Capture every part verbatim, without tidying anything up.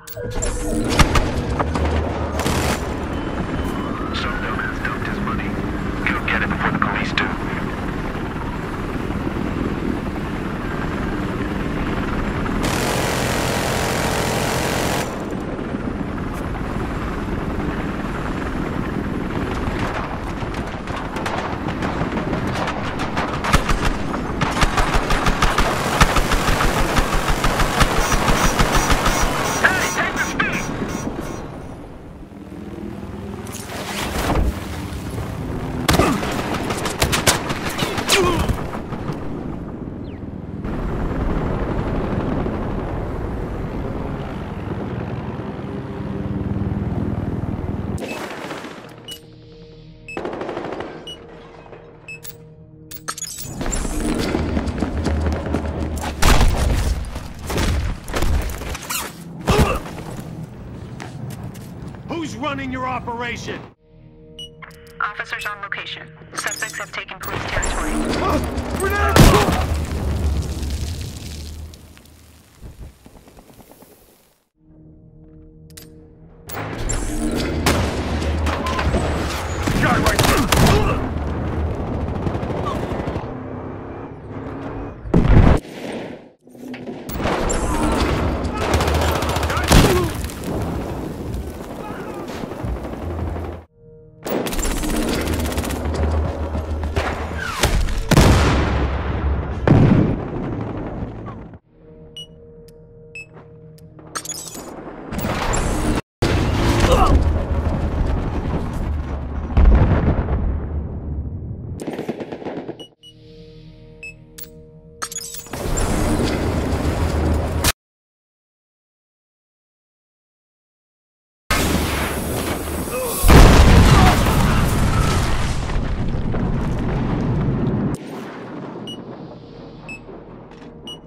Dumbass dumped his money. He'll get it before the police do. Who's running your operation? Officers on location. Suspects have taken police territory. Ah, grenade! Guy right there!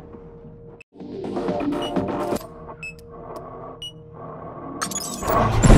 Oh.